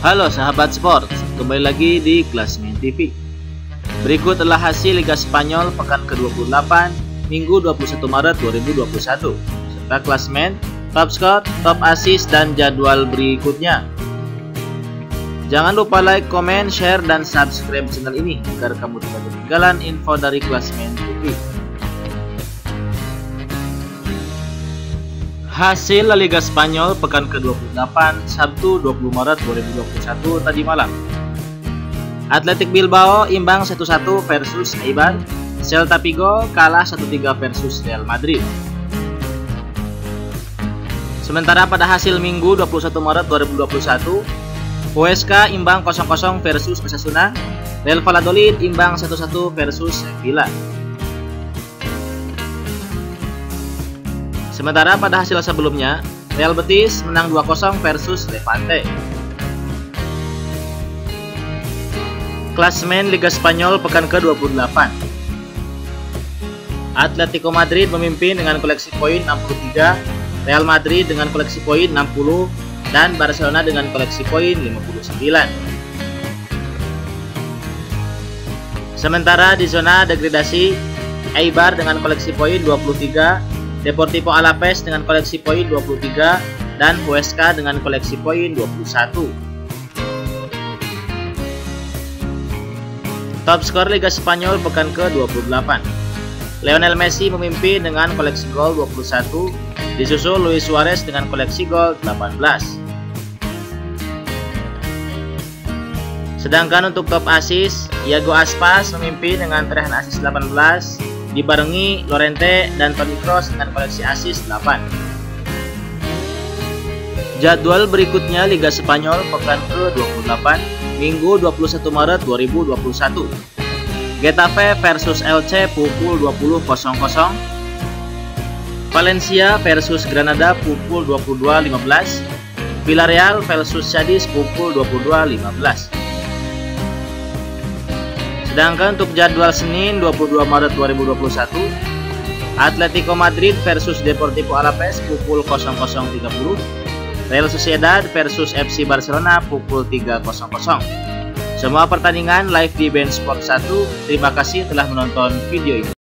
Halo sahabat sport, kembali lagi di Klasmen TV. Berikut adalah hasil Liga Spanyol pekan ke-28 Minggu 21 Maret 2021 serta klasmen, top skor, top assist dan jadwal berikutnya. Jangan lupa like, comment, share dan subscribe channel ini agar kamu tidak ketinggalan info dari Klasmen TV. Hasil La Liga Spanyol pekan ke-28 Sabtu 20 Maret 2021 tadi malam. Athletic Bilbao imbang 1-1 versus Eibar. Celta Vigo kalah 1-3 versus Real Madrid. Sementara pada hasil Minggu 21 Maret 2021, Huesca imbang 0-0 versus Osasuna. Real Valladolid imbang 1-1 versus Sevilla. Sementara pada hasil sebelumnya, Real Betis menang 2-0 versus Levante. Klasmen Liga Spanyol pekan ke-28. Atletico Madrid memimpin dengan koleksi poin 63, Real Madrid dengan koleksi poin 60, dan Barcelona dengan koleksi poin 59. Sementara di zona degradasi, Eibar dengan koleksi poin 23, Deportivo Alaves dengan koleksi poin 23 dan Huesca dengan koleksi poin 21. Top skor Liga Spanyol pekan ke-28. Lionel Messi memimpin dengan koleksi gol 21, disusul Luis Suarez dengan koleksi gol 18. Sedangkan untuk top assist, Iago Aspas memimpin dengan torehan assist 18, dibarengi Llorente dan Toni Kroos dengan koleksi assist 8. Jadwal berikutnya Liga Spanyol pekan ke-28 Minggu 21 Maret 2021. Getafe versus Elche pukul 20.00. Valencia versus Granada pukul 22.15. Villarreal versus Cadiz pukul 22.15. Sedangkan untuk jadwal Senin 22 Maret 2021, Atletico Madrid versus Deportivo Alaves pukul 00.30, Real Sociedad versus FC Barcelona pukul 3.00. Semua pertandingan live di BeIN Sport 1. Terima kasih telah menonton video ini.